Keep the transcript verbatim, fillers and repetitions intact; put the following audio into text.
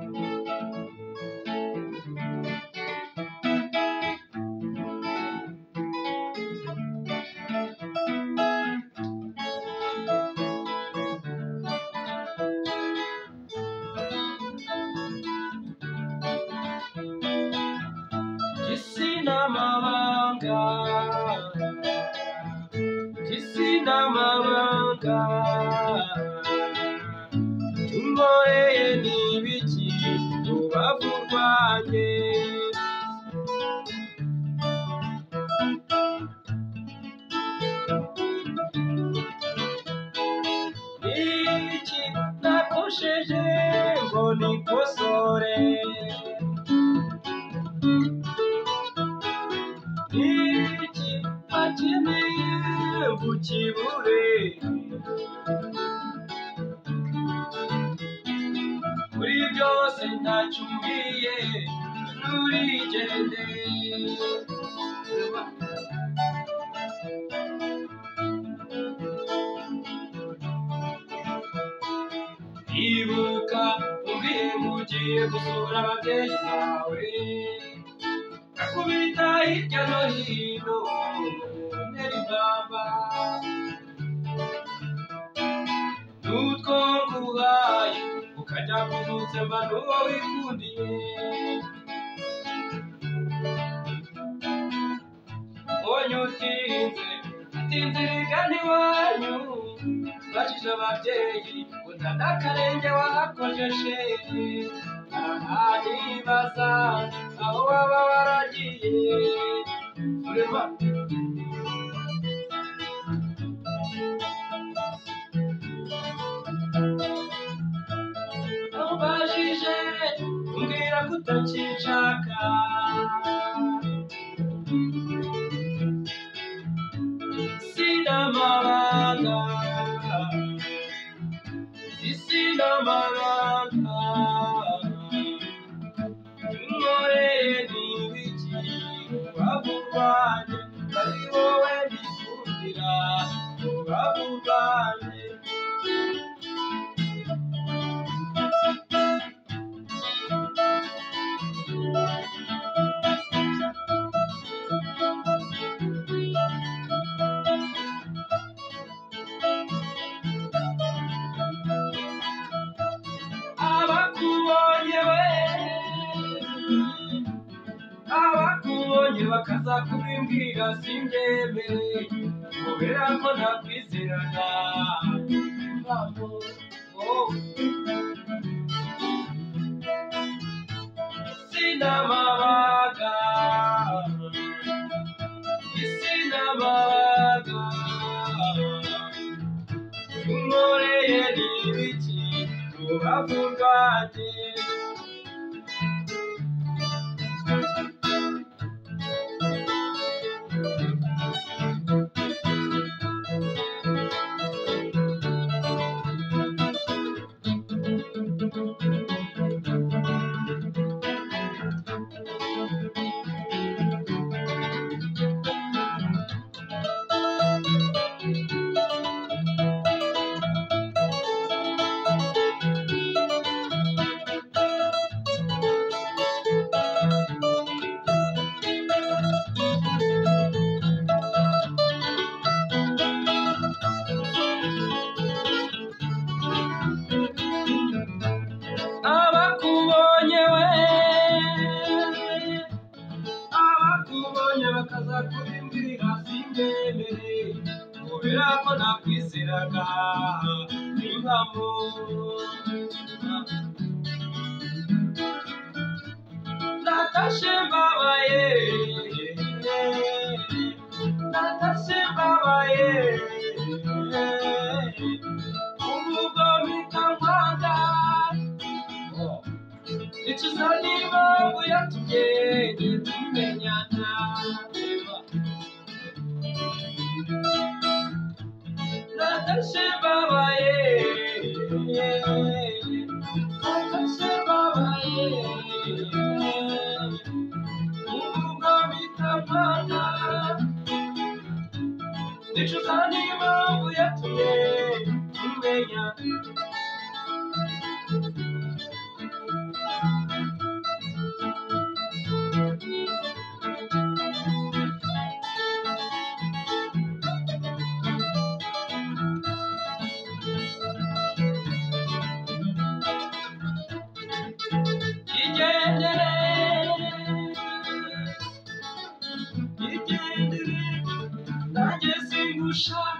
Kisinamabanga, kisinamabanga, tumoreye n'ibiki rubavu rwanjye. Iki nakosheje ngo nikosore, iki akeneye ukibure, muri byose ntacyo umbwiye nturigende. Ibuka umbwiye mugiye gusura ababyeyi bawe, akubita hirya no hino ntera ingamba, n'utwo nguhaye ukajya kuzutse mba n'uwo wikundiye. Mbonye utinze utinze irigana iwanyu, bajije ababyeyi ngo nta n'akarenge wahakojeje. Aha nibaza aho waba waragiye ureba. Ubajije umbwira ko utakinshaka, sinamabanga, sinamabanga, tumoreye n'ibiki rubavu rwanjye, ari wowe nikundira rubavu rwanjye. Abakubonye we, abakubonye bakaza kubimbwira simbyemere, kubera ko ntakwizeraga. Sinamabanga, sinamabanga, tumoreye n'ibiki rubavu rwanjye. Abakubonye we, abakubonye bakaza kubimbwira simbyemere, kubera ko ntakwizeraga. Impamo natashe mbabaye, natashe mbabaye, ubwo mpita nkwanga. Nicuza n'impamvu yatumye tumenyana, natashe mbabaye, natashe mbabaye, ubwo mpita nkwanga. Nicuza n'impamvu yatumye tumenyana. kurusha